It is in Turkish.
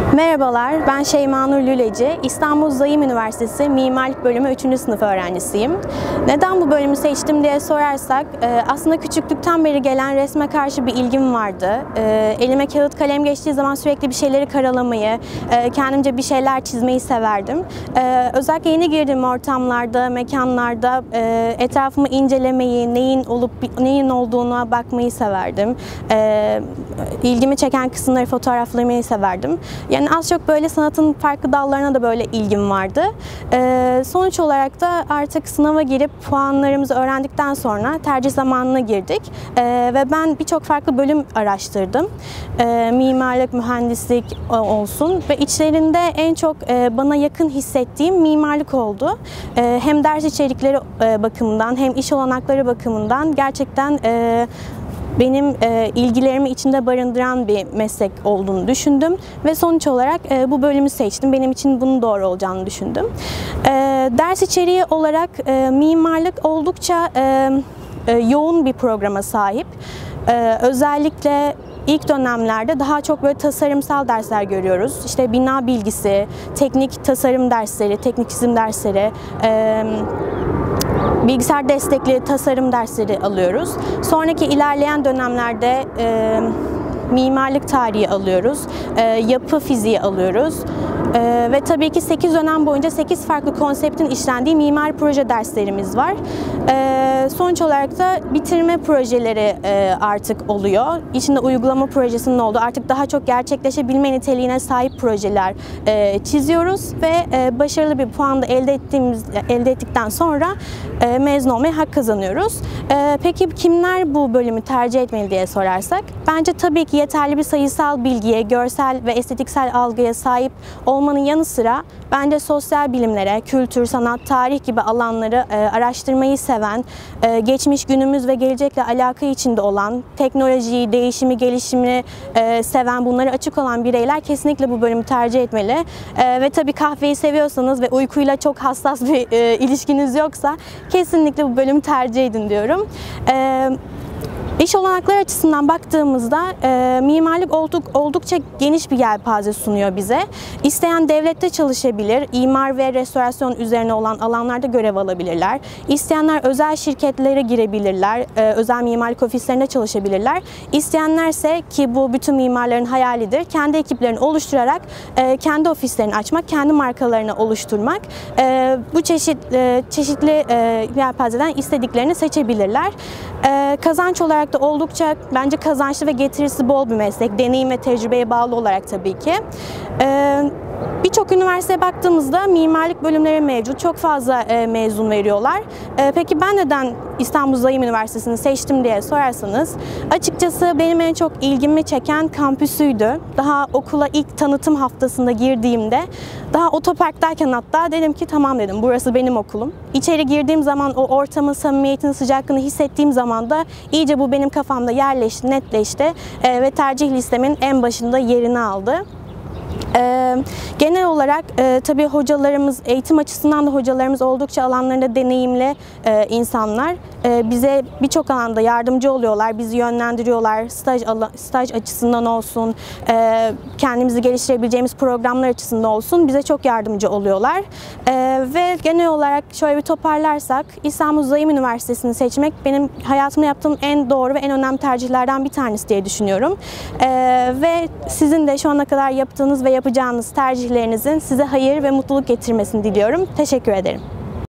Merhabalar, ben Şeyma Nur Lüleci. İstanbul Zayim Üniversitesi Mimarlık Bölümü 3. sınıf öğrencisiyim. Neden bu bölümü seçtim diye sorarsak, aslında küçüklükten beri gelen resme karşı bir ilgim vardı. Elime kağıt kalem geçtiği zaman sürekli bir şeyleri karalamayı, kendimce bir şeyler çizmeyi severdim. Özellikle yeni girdiğim ortamlarda, mekanlarda etrafımı incelemeyi, neyin olduğuna bakmayı severdim. İlgimi çeken kısımları fotoğraflamayı severdim. Yani az çok böyle sanatın farklı dallarına da böyle ilgim vardı. Sonuç olarak da artık sınava girip puanlarımızı öğrendikten sonra tercih zamanına girdik. Ve ben birçok farklı bölüm araştırdım. Mimarlık, mühendislik olsun ve içlerinde en çok bana yakın hissettiğim mimarlık oldu. Hem ders içerikleri bakımından hem iş olanakları bakımından gerçekten benim ilgilerimi içinde barındıran bir meslek olduğunu düşündüm ve sonuç olarak bu bölümü seçtim. Benim için bunun doğru olacağını düşündüm. Ders içeriği olarak mimarlık oldukça yoğun bir programa sahip. Özellikle İlk dönemlerde daha çok böyle tasarımsal dersler görüyoruz. İşte bina bilgisi, teknik tasarım dersleri, teknik çizim dersleri, bilgisayar destekli tasarım dersleri alıyoruz. Sonraki ilerleyen dönemlerde mimarlık tarihi alıyoruz, yapı fiziği alıyoruz. Ve tabii ki 8 dönem boyunca 8 farklı konseptin işlendiği mimari proje derslerimiz var. Sonuç olarak da bitirme projeleri artık oluyor. İçinde uygulama projesinin olduğu, artık daha çok gerçekleşebilme niteliğine sahip projeler çiziyoruz ve başarılı bir puan da elde ettikten sonra mezun olmaya hak kazanıyoruz. Peki kimler bu bölümü tercih etmeli diye sorarsak, bence tabii ki yeterli bir sayısal bilgiye, görsel ve estetiksel algıya sahip olmanın yanı sıra bence sosyal bilimlere, kültür, sanat, tarih gibi alanları araştırmayı seven, geçmiş, günümüz ve gelecekle alaka içinde olan, teknolojiyi, değişimi, gelişimi seven, bunlara açık olan bireyler kesinlikle bu bölümü tercih etmeli. Ve tabii kahveyi seviyorsanız ve uykuyla çok hassas bir ilişkiniz yoksa kesinlikle bu bölümü tercih edin diyorum. İş olanakları açısından baktığımızda mimarlık oldukça geniş bir yelpaze sunuyor bize. İsteyen devlette çalışabilir, imar ve restorasyon üzerine olan alanlarda görev alabilirler. İsteyenler özel şirketlere girebilirler, özel mimarlık ofislerinde çalışabilirler. İsteyenlerse, ki bu bütün mimarların hayalidir, kendi ekiplerini oluşturarak kendi ofislerini açmak, kendi markalarını oluşturmak, bu çeşitli yelpazeden istediklerini seçebilirler. Kazanç olarak da oldukça bence kazançlı ve getirisi bol bir meslek. Deneyim ve tecrübeye bağlı olarak tabii ki. Birçok üniversiteye baktığımızda mimarlık bölümleri mevcut. Çok fazla mezun veriyorlar. Peki ben neden İstanbul Zayim Üniversitesi'ni seçtim diye sorarsanız, açıkçası benim en çok ilgimi çeken kampüsüydü. Daha okula ilk tanıtım haftasında girdiğimde, daha otoparktayken hatta dedim ki tamam dedim, burası benim okulum. İçeri girdiğim zaman o ortamın samimiyetini, sıcaklığını hissettiğim zaman da iyice bu benim kafamda yerleşti, netleşti ve tercih listemin en başında yerini aldı. Genel olarak tabii hocalarımız, eğitim açısından da hocalarımız oldukça alanlarında deneyimli insanlar. Bize birçok alanda yardımcı oluyorlar, bizi yönlendiriyorlar. Staj açısından olsun, kendimizi geliştirebileceğimiz programlar açısından olsun bize çok yardımcı oluyorlar. Ve genel olarak şöyle bir toparlarsak, İstanbul Zayim Üniversitesi'ni seçmek benim hayatımda yaptığım en doğru ve en önemli tercihlerden bir tanesi diye düşünüyorum. Ve sizin de şu ana kadar yaptığınız ve yapacağınız tercihlerinizin size hayır ve mutluluk getirmesini diliyorum. Teşekkür ederim.